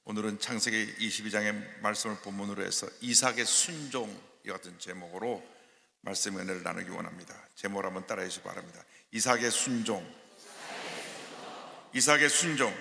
오늘은 창세기 22장의 말씀을 본문으로 해서 이삭의 순종 이 같은 제목으로 말씀 은혜를 나누기 원합니다. 제목을 한번 따라해 주시기 바랍니다. 이삭의 순종. 이삭의 순종.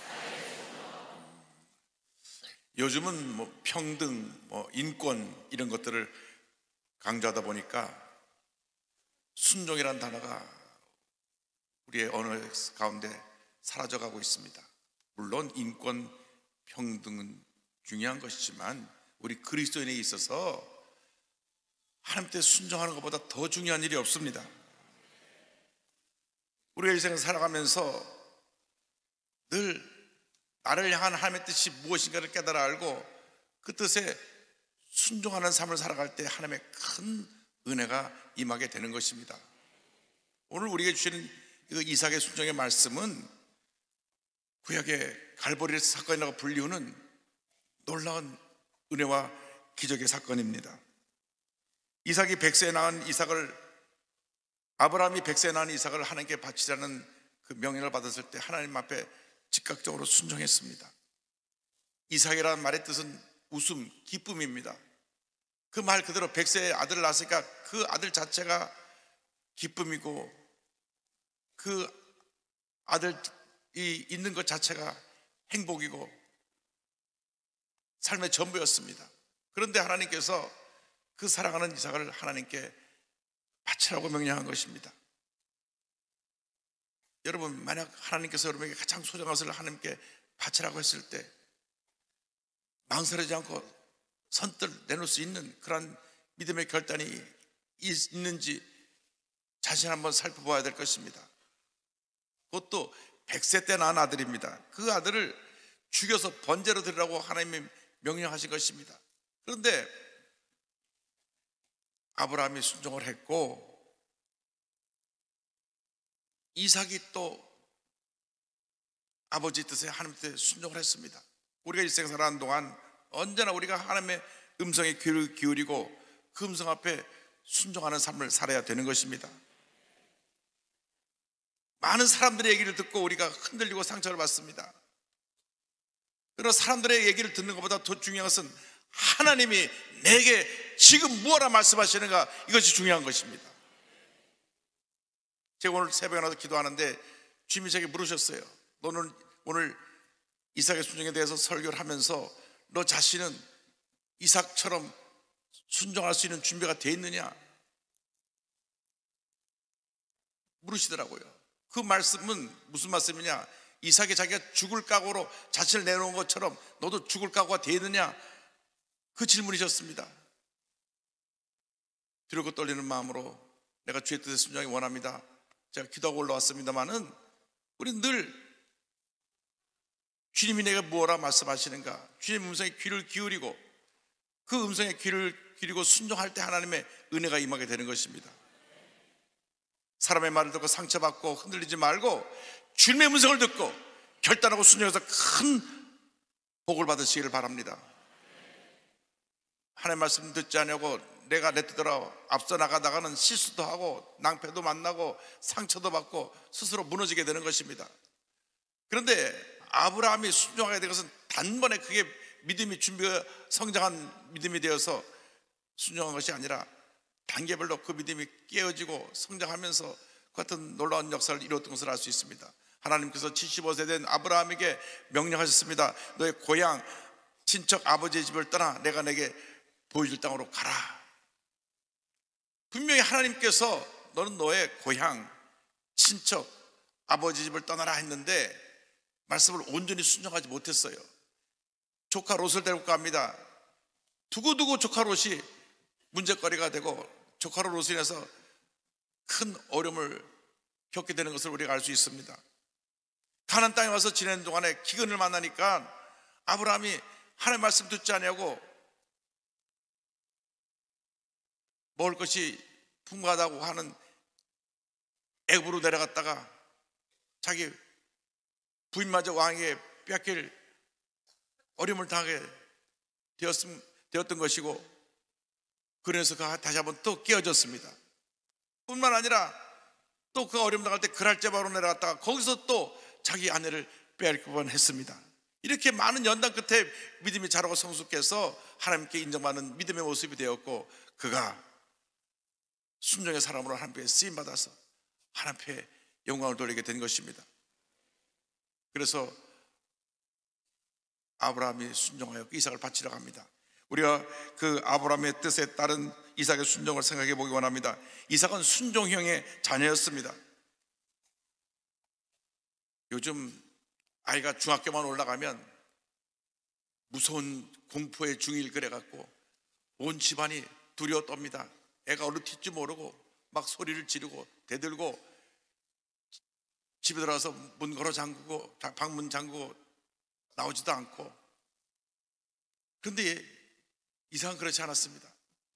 요즘은 평등, 인권 이런 것들을 강조하다 보니까 순종이라는 단어가 우리의 언어 가운데 사라져가고 있습니다. 물론 인권, 평등은 중요한 것이지만 우리 그리스도인에 있어서 하나님께 순종하는 것보다 더 중요한 일이 없습니다. 우리가 인생을 살아가면서 늘 나를 향한 하나님의 뜻이 무엇인가를 깨달아 알고 그 뜻에 순종하는 삶을 살아갈 때 하나님의 큰 은혜가 임하게 되는 것입니다. 오늘 우리에게 주시는 이삭의 순종의 말씀은 구약의 갈보리 사건이라고 불리우는 놀라운 은혜와 기적의 사건입니다. 이삭이 100세에 낳은 이삭을, 아브라함이 100세에 낳은 이삭을 하나님께 바치라는 그 명령을 받았을 때 하나님 앞에 즉각적으로 순종했습니다. 이삭이라는 말의 뜻은 웃음, 기쁨입니다. 그 말 그대로 100세의 아들을 낳았으니까 그 아들 자체가 기쁨이고 그 아들이 있는 것 자체가 행복이고 삶의 전부였습니다. 그런데 하나님께서 그 사랑하는 이삭을 하나님께 바치라고 명령한 것입니다. 여러분, 만약 하나님께서 여러분에게 가장 소중한 것을 하나님께 바치라고 했을 때 망설이지 않고 선뜻 내놓을 수 있는 그런 믿음의 결단이 있는지 자신 한번 살펴봐야 될 것입니다. 그것도 100세 때 낳은 아들입니다. 그 아들을 죽여서 번제로 드리라고 하나님이 명령하신 것입니다. 그런데 아브라함이 순종을 했고 이삭이 또 아버지 뜻에 하나님 뜻에 순종을 했습니다. 우리가 일생 살아가는 동안 언제나 우리가 하나님의 음성에 귀를 기울이고 그 음성 앞에 순종하는 삶을 살아야 되는 것입니다. 많은 사람들의 얘기를 듣고 우리가 흔들리고 상처를 받습니다. 그러나 사람들의 얘기를 듣는 것보다 더 중요한 것은 하나님이 내게 지금 무엇라 말씀하시는가, 이것이 중요한 것입니다. 제가 오늘 새벽에 나와서 기도하는데 주님이 제게 물으셨어요. 너는 오늘 이삭의 순종에 대해서 설교를 하면서 너 자신은 이삭처럼 순종할 수 있는 준비가 되어 있느냐 물으시더라고요. 그 말씀은 무슨 말씀이냐, 이삭이 자기가 죽을 각오로 자신을 내놓은 것처럼 너도 죽을 각오가 되어 있느냐, 그 질문이셨습니다. 두렵고 떨리는 마음으로 내가 주의 뜻에 순종하기 원합니다. 제가 기도하고 올라왔습니다마는 우리는 늘 주님이 내가 뭐라 말씀하시는가, 주님 음성에 귀를 기울이고 그 음성에 귀를 기울이고 순종할 때 하나님의 은혜가 임하게 되는 것입니다. 사람의 말을 듣고 상처받고 흔들리지 말고 주님의 음성을 듣고 결단하고 순종해서 큰 복을 받으시기를 바랍니다. 하나님의 말씀 듣지 않냐고 내가 내 뜻대로 앞서 나가다가는 실수도 하고 낭패도 만나고 상처도 받고 스스로 무너지게 되는 것입니다. 그런데 아브라함이 순종하게 된 것은 단번에 그게 믿음이 준비가 성장한 믿음이 되어서 순종한 것이 아니라 단계별로 그 믿음이 깨어지고 성장하면서 그 같은 놀라운 역사를 이루었던 것을 알 수 있습니다. 하나님께서 75세 된 아브라함에게 명령하셨습니다. 너의 고향 친척 아버지의 집을 떠나 내가 내게 보여줄 땅으로 가라. 분명히 하나님께서 너는 너의 고향 친척 아버지 집을 떠나라 했는데 말씀을 온전히 순종하지 못했어요. 조카 롯을 데리고 갑니다. 두고두고 조카 롯이 문제거리가 되고 조카 롯으로 인해서 큰 어려움을 겪게 되는 것을 우리가 알 수 있습니다. 가나안 땅에 와서 지내는 동안에 기근을 만나니까 아브라함이 하나님 말씀 듣지 않냐고 먹을 것이 풍부하다고 하는 애굽으로 내려갔다가 자기 부인마저 왕에게 뺏길 어려움을 당하게 되었던 것이고 그래서 다시 한번 또 깨어졌습니다. 뿐만 아니라 또 그 어려움 당할 때 그랄제바로 내려갔다가 거기서 또 자기 아내를 빼앗길 뻔했습니다. 이렇게 많은 연단 끝에 믿음이 자라고 성숙해서 하나님께 인정받는 믿음의 모습이 되었고, 그가 순종의 사람으로 하나님께 쓰임받아서 하나님께 영광을 돌리게 된 것입니다. 그래서 아브라함이 순종하여 이삭을 바치러 갑니다. 우리가 그 아브라함의 뜻에 따른 이삭의 순종을 생각해 보기 원합니다. 이삭은 순종형의 자녀였습니다. 요즘 아이가 중학교만 올라가면 무서운 공포의 중일 그래갖고 온 집안이 두려워 떱니다. 애가 어디로 튈지 모르고 막 소리를 지르고 대들고 집에 들어가서 문 걸어 잠그고 방문 잠그고 나오지도 않고. 그런데 이삭은 그렇지 않았습니다.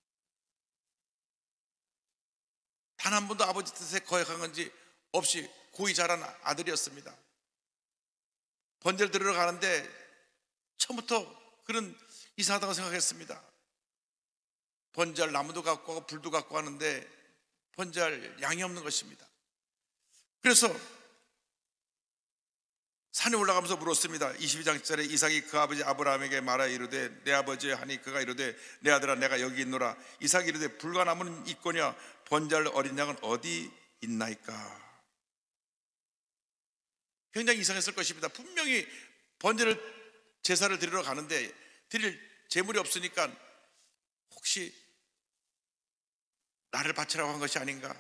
단 한 번도 아버지 뜻에 거역한 건지 없이 고이 자란 아들이었습니다. 번제를 들으러 가는데 처음부터 그런 이상하다고 생각했습니다. 번제할 나무도 갖고 가고 불도 갖고 가는데 번제할 양이 없는 것입니다. 그래서 산에 올라가면서 물었습니다. 22장 1절에 이삭이 그 아버지 아브라함에게 말하여 이르되 내 아버지 하니 그가 이르되 내 아들아 내가 여기 있노라. 이삭이 이르되 불과 나무는 있거냐 번제할 어린 양은 어디 있나이까. 굉장히 이상했을 것입니다. 분명히 제사를 드리러 가는데 드릴 재물이 없으니까 혹시 나를 바치라고 한 것이 아닌가.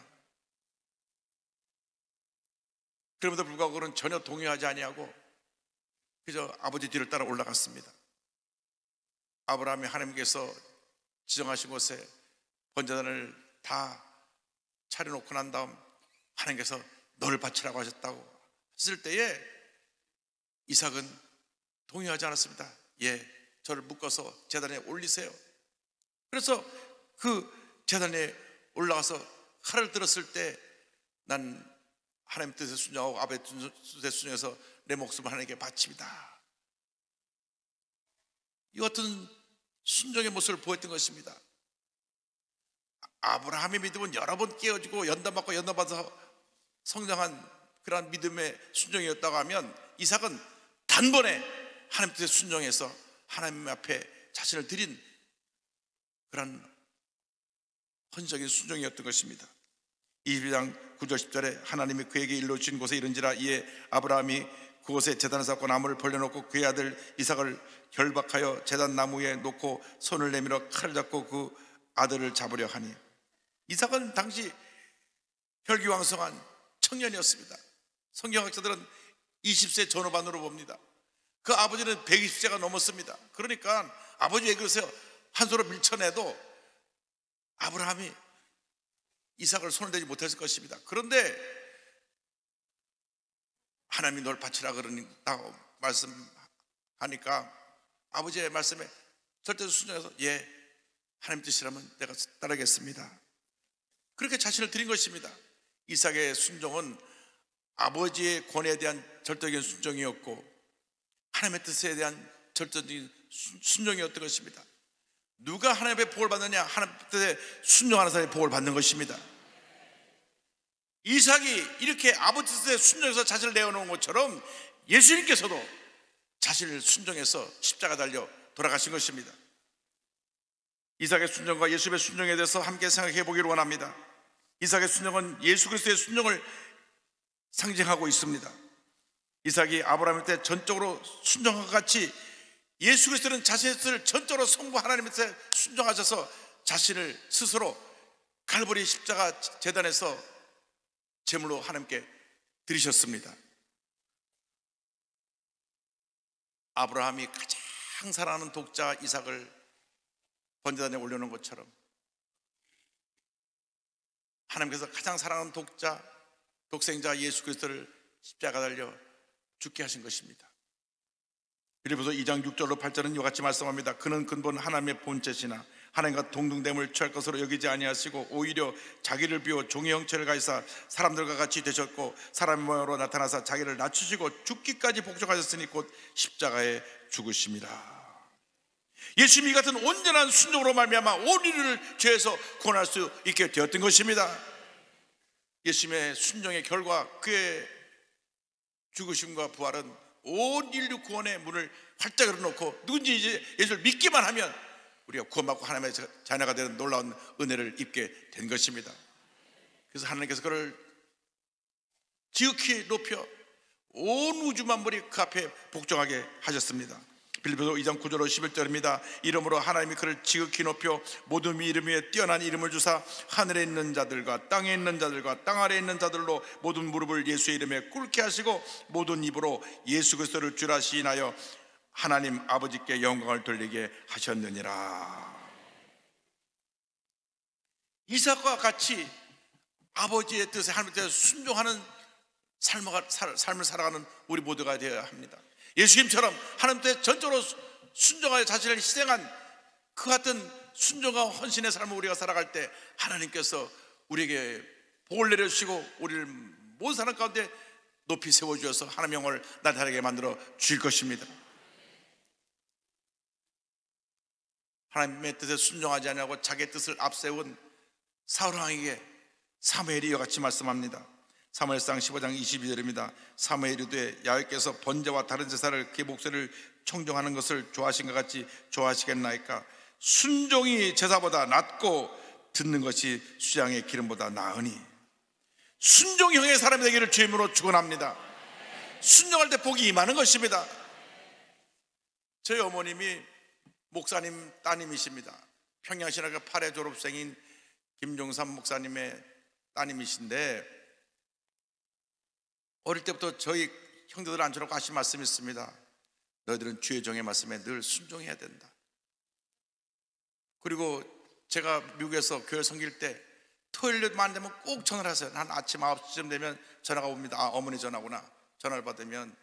그럼에도 불구하고 그는 전혀 동의하지 아니하고 그저 아버지 뒤를 따라 올라갔습니다. 아브라함이 하나님께서 지정하신 곳에 번제단을 다 차려놓고 난 다음 하나님께서 너를 바치라고 하셨다고 했을 때에 이삭은 동의하지 않았습니다. 예, 저를 묶어서 제단에 올리세요. 그래서 그 제단에 올라가서 칼을 들었을 때 난 하나님 뜻에 순종하고 아버지 뜻에 순종해서 내 목숨을 하나님께 바칩니다. 이 같은 순종의 모습을 보였던 것입니다. 아브라함의 믿음은 여러 번 깨어지고 연단받고 연단받아서 성장한 그러한 믿음의 순종이었다고 하면 이삭은 단번에 하나님 뜻에 순종해서 하나님 앞에 자신을 드린 그런 헌신적인 순종이었던 것입니다. 22장 9절 10절에 하나님이 그에게 일러 주신 곳에 이른지라 이에 아브라함이 그곳에 제단을 쌓고 나무를 벌려놓고 그의 아들 이삭을 결박하여 제단 나무에 놓고 손을 내밀어 칼을 잡고 그 아들을 잡으려 하니. 이삭은 당시 혈기왕성한 청년이었습니다. 성경학자들은 20세 전후반으로 봅니다. 그 아버지는 120세가 넘었습니다. 그러니까 아버지 왜 그러세요? 한 손으로 밀쳐내도 아브라함이 이삭을 손을 대지 못했을 것입니다. 그런데 하나님이 널 바치라 그러다고 말씀하니까 아버지의 말씀에 절대로 순종해서 예, 하나님 뜻이라면 내가 따르겠습니다. 그렇게 자신을 드린 것입니다. 이삭의 순종은 아버지의 권해에 대한 절대적인 순종이었고 하나님의 뜻에 대한 절대적인 순종이었던 것입니다. 누가 하나님의 복을 받느냐? 하나님의 뜻에 순종하는 사람이 복을 받는 것입니다. 이삭이 이렇게 아버지 뜻에 순종해서 자신을 내어놓은 것처럼 예수님께서도 자신을 순종해서 십자가 달려 돌아가신 것입니다. 이삭의 순종과 예수의 순종에 대해서 함께 생각해 보기를 원합니다. 이삭의 순종은 예수 그리스도의 순종을 상징하고 있습니다. 이삭이 아브라함한테 전적으로 순종한 것 같이 예수 그리스도는 자신의 뜻을 전적으로 성부 하나님한테 순종하셔서 자신을 스스로 갈보리 십자가 제단에서 제물로 하나님께 드리셨습니다. 아브라함이 가장 사랑하는 독자 이삭을 번제단에 올려놓은 것처럼 하나님께서 가장 사랑하는 독자, 독생자 예수 그리스도를 십자가 달려 죽게 하신 것입니다. 빌립보서 2장 6절로 8절은 이와 같이 말씀합니다. 그는 근본 하나님의 본체시나 하나님과 동등됨을 취할 것으로 여기지 아니하시고 오히려 자기를 비워 종의 형체를 가지사 사람들과 같이 되셨고 사람의 모양으로 나타나사 자기를 낮추시고 죽기까지 복종하셨으니 곧 십자가에 죽으심이라. 예수님이 같은 온전한 순종으로 말미암아 온 인류를 죄에서 구원할 수 있게 되었던 것입니다. 예수님의 순종의 결과 그의 죽으심과 부활은 온 인류 구원의 문을 활짝 열어놓고 누군지 이제 예수를 믿기만 하면 우리가 구원받고 하나님의 자녀가 되는 놀라운 은혜를 입게 된 것입니다. 그래서 하나님께서 그를 지극히 높여 온 우주 만물이 그 앞에 복종하게 하셨습니다. 빌립보서 2장 9절 11절입니다. 이름으로 하나님이 그를 지극히 높여 모든 이름 위에 뛰어난 이름을 주사 하늘에 있는 자들과 땅에 있는 자들과 땅 아래에 있는 자들로 모든 무릎을 예수의 이름에 꿇게 하시고 모든 입으로 예수 그리스도를 주라 시인하여 하나님 아버지께 영광을 돌리게 하셨느니라. 이삭과 같이 아버지의 뜻에 하나님의 뜻에 순종하는 삶을 살아가는 우리 모두가 되어야 합니다. 예수님처럼 하나님 뜻에 전적으로 순종하여 자신을 희생한 그 같은 순종과 헌신의 삶을 우리가 살아갈 때 하나님께서 우리에게 복을 내려주시고 우리를 모든 사람 가운데 높이 세워주셔서 하나님의 영광을 나타나게 만들어 주실 것입니다. 하나님의 뜻에 순종하지 아니하고 자기의 뜻을 앞세운 사울왕에게 사무엘이 이와 같이 말씀합니다. 사무엘상 15장 22절입니다. 사무엘이 이르되 야훼께서 번제와 다른 제사를 그 목소리를 청종하는 것을 좋아하신 것 같이 좋아하시겠나이까. 순종이 제사보다 낫고 듣는 것이 수양의 기름보다 나으니. 순종형의 사람이 되기를 주임으로 축원합니다. 순종할 때 복이 임하는 것입니다. 저희 어머님이 목사님 따님이십니다. 평양신학교 8회 졸업생인 김종삼 목사님의 따님이신데 어릴 때부터 저희 형제들 앉혀놓고 하신 말씀이 있습니다. 너희들은 주의 종의 말씀에 늘 순종해야 된다. 그리고 제가 미국에서 교회 섬길 때 토요일만 되면 꼭 전화를 하세요. 한 아침 9시쯤 되면 전화가 옵니다. 아, 어머니 전화구나. 전화를 받으면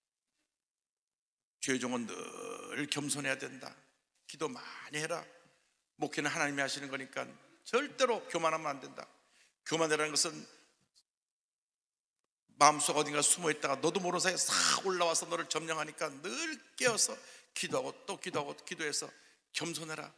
주의 종은 늘 겸손해야 된다. 기도 많이 해라. 목회는 하나님이 하시는 거니까 절대로 교만하면 안 된다. 교만이라는 것은 마음속 어딘가 숨어있다가 너도 모르는 사이에 싹 올라와서 너를 점령하니까 늘 깨어서 기도하고 또 기도하고 기도해서 겸손해라.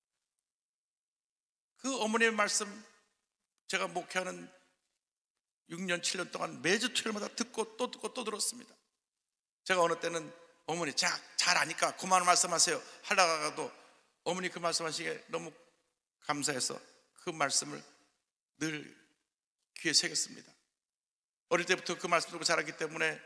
그 어머니의 말씀 제가 목회하는 6년 7년 동안 매주 토요일마다 듣고 또 듣고 또 들었습니다. 제가 어느 때는 어머니 잘 아니까 그만 말씀하세요 하다가도 어머니 그 말씀하시기에 너무 감사해서 그 말씀을 늘 귀에 새겼습니다. 어릴 때부터 그 말씀 듣고 자랐기 때문에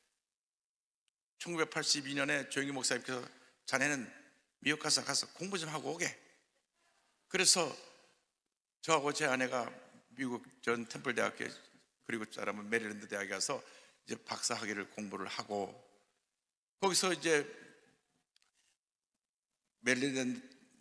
1982년에 조영기 목사님께서 자네는 미국 가서 공부 좀 하고 오게. 그래서 저하고 제 아내가 미국 전 템플 대학교 그리고 자라면 메릴랜드 대학에 가서 이제 박사 학위를 공부를 하고 거기서 이제 메릴랜드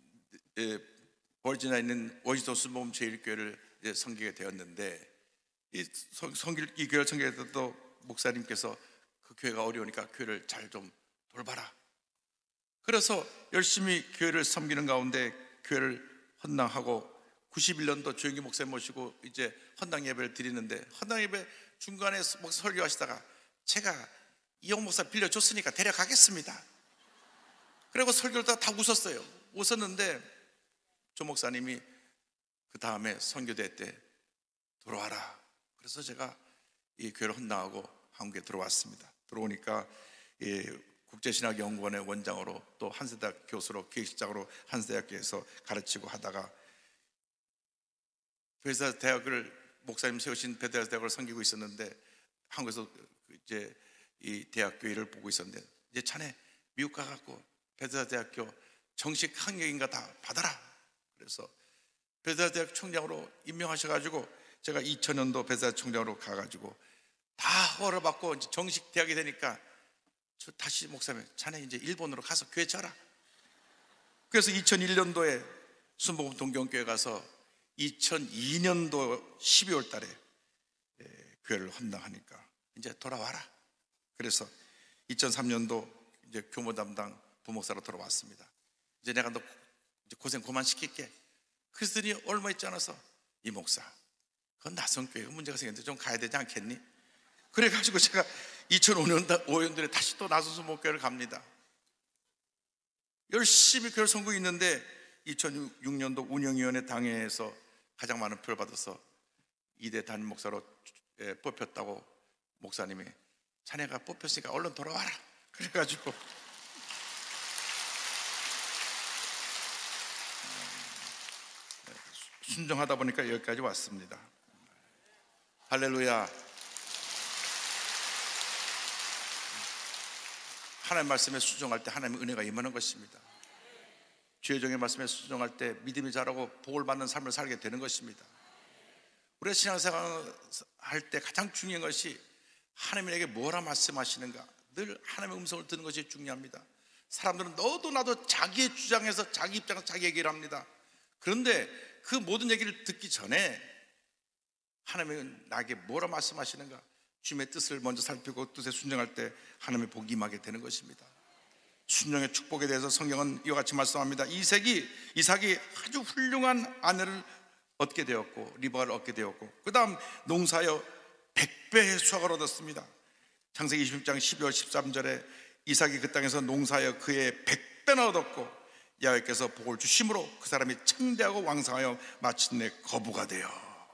버지니아에 있는 워싱턴 순복음 제1교회를 이제 섬기게 되었는데 이 교회를 섬기게 때도 목사님께서 그 교회가 어려우니까 교회를 잘 좀 돌봐라. 그래서 열심히 교회를 섬기는 가운데 교회를 헌당하고 91년도 조영기 목사님 모시고 이제 헌당 예배를 드리는데 헌당 예배 중간에 목사 설교하시다가 제가 이용 목사 빌려줬으니까 데려가겠습니다. 그리고 설교를 다 웃었어요. 웃었는데 조 목사님이 그 다음에 선교대 때 들어와라. 그래서 제가 이 교회를 헌당하고 한국에 들어왔습니다. 들어오니까 국제신학연구원의 원장으로 또 한세대학 교수로 기획실장으로 한세대학교에서 가르치고 하다가 베드스다 대학을 목사님 세우신 베드스다 대학을 섬기고 있었는데 한국에서 이제 이 대학 교회를 보고 있었는데 이제 자네 미국 가갖고 베드스다 대학교 정식 학력인가 다 받아라. 그래서 베드스다 대학 총장으로 임명하셔가지고 제가 2000년도 베드스다 총장으로 가가지고 다 허가를 받고 이제 정식 대학이 되니까 저 다시 목사님 자네 이제 일본으로 가서 교회 쳐라. 그래서 2001년도에 순복음 동경교회 가서 2002년도 12월 달에 교회를 헌당하니까 이제 돌아와라. 그래서 2003년도 이제 교모 담당 부목사로 돌아왔습니다. 이제 내가 너 이제 고생 그만 시킬게. 그랬더니 얼마 있지 않아서 이 목사 그건 낯선 교회가 문제가 생겼는데 좀 가야 되지 않겠니? 그래가지고 제가 2005년도에 다시 또 나선수 목교회를 갑니다. 열심히 교회를 섬기고 있는데 2006년도 운영위원회 당회에서 가장 많은 표를 받아서 2대 담임 목사로 뽑혔다고 목사님이 자네가 뽑혔으니까 얼른 돌아와라. 그래가지고 순종하다 보니까 여기까지 왔습니다. 할렐루야. 하나님 말씀에 순종할 때 하나님의 은혜가 임하는 것입니다. 주의 종의 말씀에 순종할 때 믿음이 자라고 복을 받는 삶을 살게 되는 것입니다. 우리가 신앙생활 할 때 가장 중요한 것이 하나님에게 뭐라 말씀하시는가, 늘 하나님의 음성을 듣는 것이 중요합니다. 사람들은 너도 나도 자기의 주장에서 자기 입장에서 자기 얘기를 합니다. 그런데 그 모든 얘기를 듣기 전에 하나님은 나에게 뭐라 말씀하시는가, 주님의 뜻을 먼저 살피고 뜻에 순종할 때 하나님의 복이 임하게 되는 것입니다. 순종의 축복에 대해서 성경은 이와 같이 말씀합니다. 이삭이 아주 훌륭한 아내를 얻게 되었고 리브가를 얻게 되었고, 그 다음 농사하여 100배의 수확을 얻었습니다. 창세기 26장 12절 13절에 이삭이 그 땅에서 농사하여 그의 100배나 얻었고 야훼께서 복을 주심으로 그 사람이 창대하고 왕성하여 마침내 거부가 되어.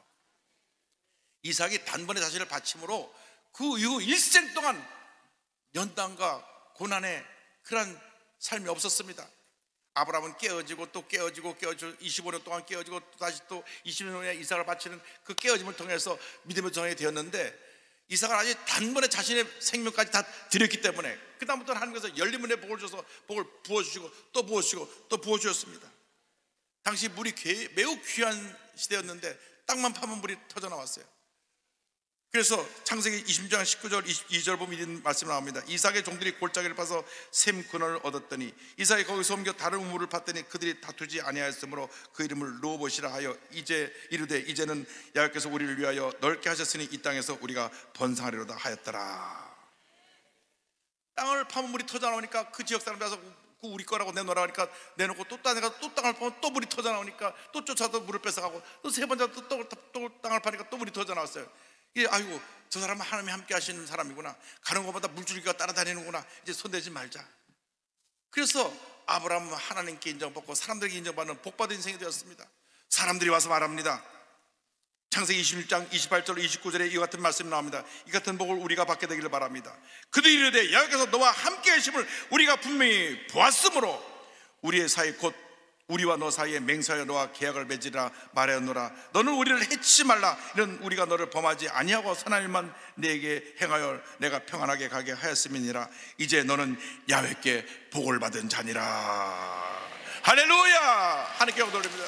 이삭이 단번에 자신을 바침으로 그 이후 일생 동안 연단과 고난의 그런 삶이 없었습니다. 아브라함은 깨어지고 또 깨어지고 25년 동안 깨어지고 또 다시 또 20년 후에 이삭을 바치는 그 깨어짐을 통해서 믿음의 정이 되었는데, 이삭은 아주 단번에 자신의 생명까지 다 드렸기 때문에 그 다음부터는 하나님께서 열린 문에 복을 줘서 복을 부어주시고 또 부어주시고 또 부어주셨습니다. 당시 물이 매우 귀한 시대였는데 땅만 파면 물이 터져 나왔어요. 그래서 창세기 26장 19절 22절 보면 이런 말씀이 나옵니다. 이삭의 종들이 골짜기를 파서 샘 근원을 얻었더니 이삭이 거기서 옮겨 다른 우물을 팠더니 그들이 다투지 아니하였으므로 그 이름을 르호봇이라 하여 이르되 이제는 야훼께서 우리를 위하여 넓게 하셨으니 이 땅에서 우리가 번성하리로다 하였더라. 땅을 파면 물이 터져 나오니까 그 지역 사람들 와서 그 우리 거라고 내놓으라 하니까 내놓고 또 딴 데 가서 또 땅을 파면 또 물이 터져 나오니까 또 쫓아서 물을 뺏어가고 또 세 번째 또 땅을 파니까 또 물이 터져 나왔어요. 아이고, 저 사람은 하나님이 함께 하시는 사람이구나, 가는 것보다 물줄기가 따라다니는구나, 이제 손대지 말자. 그래서 아브라함은 하나님께 인정받고 사람들에게 인정받는 복받은 인생이 되었습니다. 사람들이 와서 말합니다. 창세기 26장 28절 29절에 이 같은 말씀이 나옵니다. 이 같은 복을 우리가 받게 되기를 바랍니다. 그들이 이르되 야훼께서 너와 함께 하심을 우리가 분명히 보았으므로 우리의 사이 곧 우리와 너 사이에 맹세하여 너와 계약을 맺으라 말하였노라. 너는 우리를 해치지 말라. 이는 우리가 너를 범하지 아니하고 선한 일만 내게 행하여 내가 평안하게 가게 하였음이니라. 이제 너는 야훼께 복을 받은 자니라. 할렐루야. 하나님께 영광 돌립니다.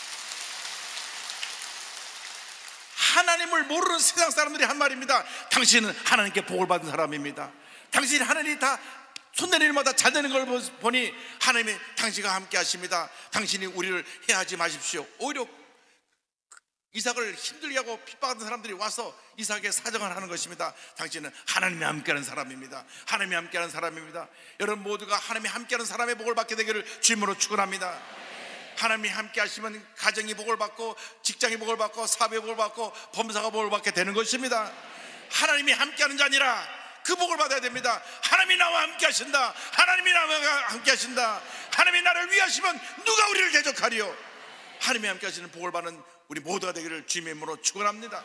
하나님을 모르는 세상 사람들이 한 말입니다. 당신은 하나님께 복을 받은 사람입니다. 당신이 하나님이 다 손내는 일마다 잘 되는 걸 보니 하나님이 당신과 함께 하십니다. 당신이 우리를 해하지 마십시오. 오히려 이삭을 힘들게 하고 핍박하는 사람들이 와서 이삭에게 사정을 하는 것입니다. 당신은 하나님이 함께하는 사람입니다. 하나님이 함께하는 사람입니다. 여러분 모두가 하나님이 함께하는 사람의 복을 받게 되기를 주님으로 축원합니다. 하나님이 함께 하시면 가정이 복을 받고 직장이 복을 받고 사업이 복을 받고 범사가 복을 받게 되는 것입니다. 하나님이 함께하는 자니라 그 복을 받아야 됩니다. 하나님이 나와 함께 하신다. 하나님이 나와 함께 하신다. 하나님이 나를 위하시면 누가 우리를 대적하리요. 하나님이 함께 하시는 복을 받는 우리 모두가 되기를 주님의 이름으로 축원합니다.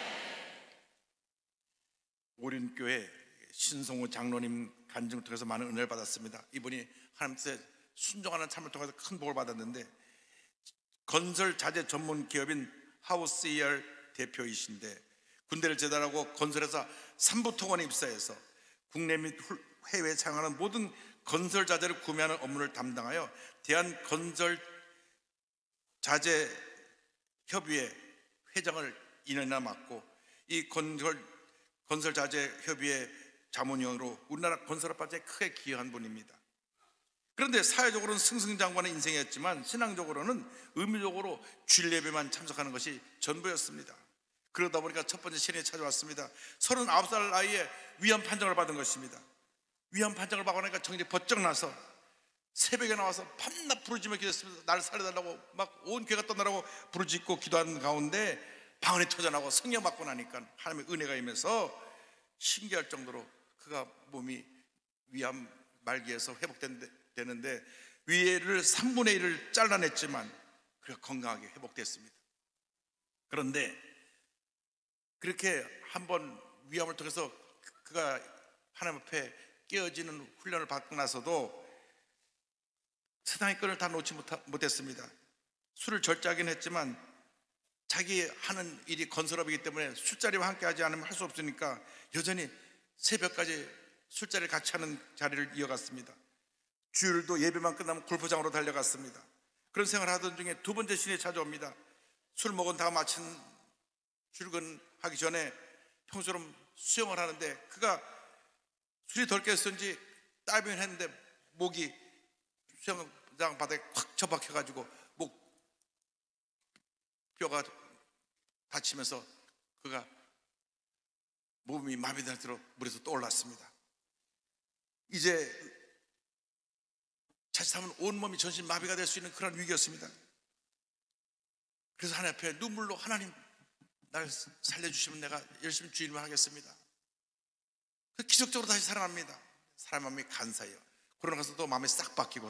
오륜교회 신성호 장로님 간증을 통해서 많은 은혜를 받았습니다. 이분이 하나님께 순종하는 삶을 통해서 큰 복을 받았는데, 건설 자재 전문 기업인 하우스이얼 대표이신데 군대를 제대하고 건설회사 삼부토건에 입사해서 국내 및 해외에 사용하는 모든 건설 자재를 구매하는 업무를 담당하여 대한건설자재협의회 회장을 2년이나 맡고 이 건설자재협의회 자문위원으로 우리나라 건설업화에 크게 기여한 분입니다. 그런데 사회적으로는 승승장구하는 인생이었지만 신앙적으로는 의무적으로 주일 예배만 참석하는 것이 전부였습니다. 그러다 보니까 첫 번째 시련이 찾아왔습니다. 39살 나이에 위암 판정을 받은 것입니다. 위암 판정을 받고 나니까 정신이 번쩍 나서 새벽에 나와서 밤낮 부르짖으며 기도했습니다. 나를 살려달라고 막 온 교회가 떠나라고 부르짖고 기도하는 가운데 방언이 터져나고 성령 받고 나니까 하나님의 은혜가 임해서 신기할 정도로 그가 몸이 위암 말기에서 회복되는데 위를 3분의 1을 잘라냈지만 그가 건강하게 회복됐습니다. 그런데 그렇게 한번 위암을 통해서 그가 하나님 앞에 깨어지는 훈련을 받고 나서도 세상의 끈을 다 놓지 못했습니다. 술을 절제하긴 했지만 자기 하는 일이 건설업이기 때문에 술자리와 함께 하지 않으면 할 수 없으니까 여전히 새벽까지 술자리를 같이 하는 자리를 이어갔습니다. 주일도 예배만 끝나면 골프장으로 달려갔습니다. 그런 생활을 하던 중에 두 번째 신이 찾아옵니다. 술 먹은 다음 아침 출근하기 전에 평소처럼 수영을 하는데 그가 술이 덜 깼었는지 다이빙을 했는데 목이 수영장 바닥에 확 처박혀가지고 목 뼈가 다치면서 그가 몸이 마비된 상태로 물에서 떠올랐습니다. 이제 자칫하면 온몸이 전신 마비가 될 수 있는 그런 위기였습니다. 그래서 하나님 앞에 눈물로 하나님 날 살려주시면 내가 열심히 주일만 하겠습니다. 기적적으로 다시 살아납니다. 사람 마음이 간사해요. 그러고 나서 또 마음이 싹 바뀌고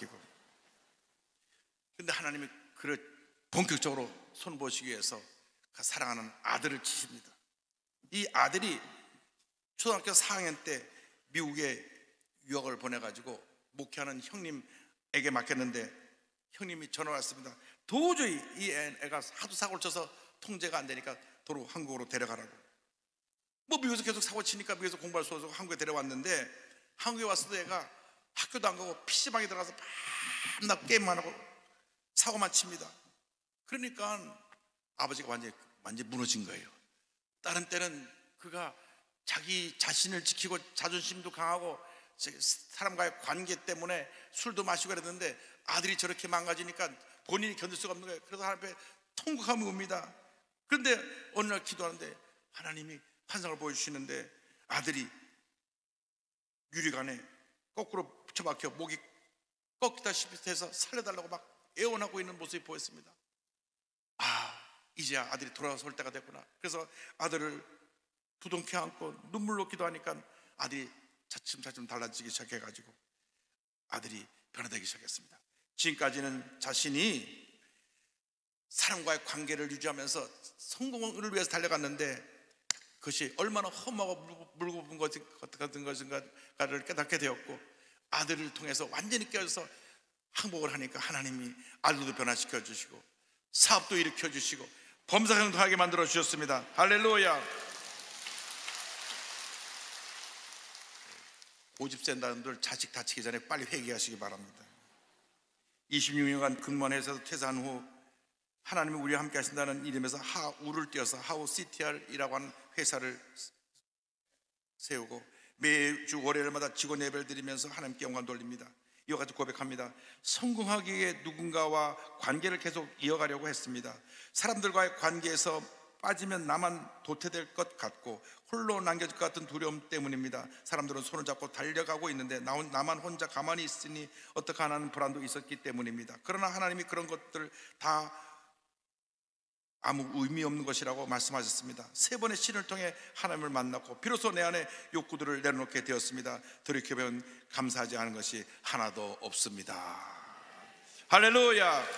근데 하나님이 그를 본격적으로 손보시기 위해서 그 사랑하는 아들을 치십니다. 이 아들이 초등학교 4학년 때 미국에 유학을 보내가지고 목회하는 형님에게 맡겼는데 형님이 전화 왔습니다. 도저히 이 애가 하도 사고를 쳐서 통제가 안 되니까 도로 한국으로 데려가라고. 미국에서 계속 사고 치니까 미국에서 공부할 수 없어서 한국에 데려왔는데 한국에 왔어도 애가 학교도 안 가고 PC방에 들어가서 밤낮 게임만 하고 사고만 칩니다. 그러니까 아버지가 완전히 무너진 거예요. 다른 때는 그가 자기 자신을 지키고 자존심도 강하고 사람과의 관계 때문에 술도 마시고 그랬는데 아들이 저렇게 망가지니까 본인이 견딜 수가 없는 거예요. 그래서 하나님 앞에 통곡함이 옵니다. 그런데 어느 날 기도하는데 하나님이 환상을 보여주시는데 아들이 유리관에 거꾸로 붙여박혀 목이 꺾이다시피 해서 살려달라고 막 애원하고 있는 모습이 보였습니다. 이제야 아들이 돌아설 때가 됐구나. 그래서 아들을 부둥켜 안고 눈물로 기도하니까 아들이 차츰 달라지기 시작해가지고 아들이 변화되기 시작했습니다. 지금까지는 자신이 사람과의 관계를 유지하면서 성공을 위해서 달려갔는데 그것이 얼마나 험하고 물고픈 같은 것인가를 깨닫게 되었고 아들을 통해서 완전히 깨어져서 항복을 하니까 하나님이 아들도 변화시켜 주시고 사업도 일으켜 주시고 범사형도 하게 만들어 주셨습니다. 할렐루야. 고집 센 사람들 자식 다치기 전에 빨리 회개하시기 바랍니다. 26년간 근무한 회사에서 퇴사한 후 하나님이 우리와 함께 하신다는 이름에서 하우를 띄어서 하우 CTR이라고 하는 회사를 세우고 매주 월요일마다 직원 예배를 드리면서 하나님께 영광 돌립니다. 이와 같이 고백합니다. 성공하기 위해 누군가와 관계를 계속 이어가려고 했습니다. 사람들과의 관계에서 빠지면 나만 도태될 것 같고 홀로 남겨질 것 같은 두려움 때문입니다. 사람들은 손을 잡고 달려가고 있는데 나만 혼자 가만히 있으니 어떡하나 하는 불안도 있었기 때문입니다. 그러나 하나님이 그런 것들 다 아무 의미 없는 것이라고 말씀하셨습니다. 3번의 신을 통해 하나님을 만났고 비로소 내 안에 욕구들을 내려놓게 되었습니다. 돌이켜보면 감사하지 않은 것이 하나도 없습니다. 할렐루야.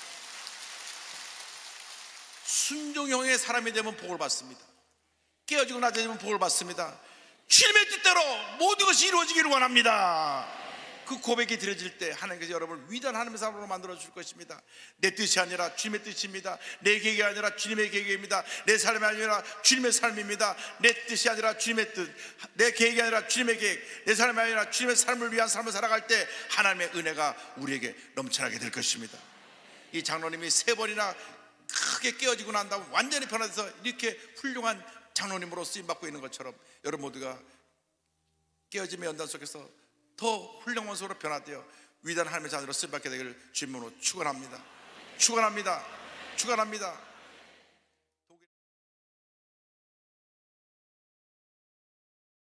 순종형의 사람이 되면 복을 받습니다. 깨어지고 낮아지면 복을 받습니다. 주님의 뜻대로 모든 것이 이루어지기를 원합니다. 그 고백이 드려질 때 하나님께서 여러분을 위대한 하나님의 사람으로 만들어 줄 것입니다. 내 뜻이 아니라 주님의 뜻입니다. 내 계획이 아니라 주님의 계획입니다. 내 삶이 아니라 주님의 삶입니다. 내 뜻이 아니라 주님의 뜻, 내 계획이 아니라 주님의 계획, 내 삶이 아니라 주님의 삶을 위한 삶을 살아갈 때 하나님의 은혜가 우리에게 넘쳐나게 될 것입니다. 이 장로님이 3번이나 크게 깨어지고 난 다음 완전히 변화돼서 이렇게 훌륭한 장로님으로 쓰임받고 있는 것처럼 여러분 모두가 깨어짐의 연단 속에서 더 훌륭한 원수로 변화되어 위대한 하나님의 자녀로 쓰임받게 되기를 주님으로 축원합니다. 축원합니다. 축원합니다.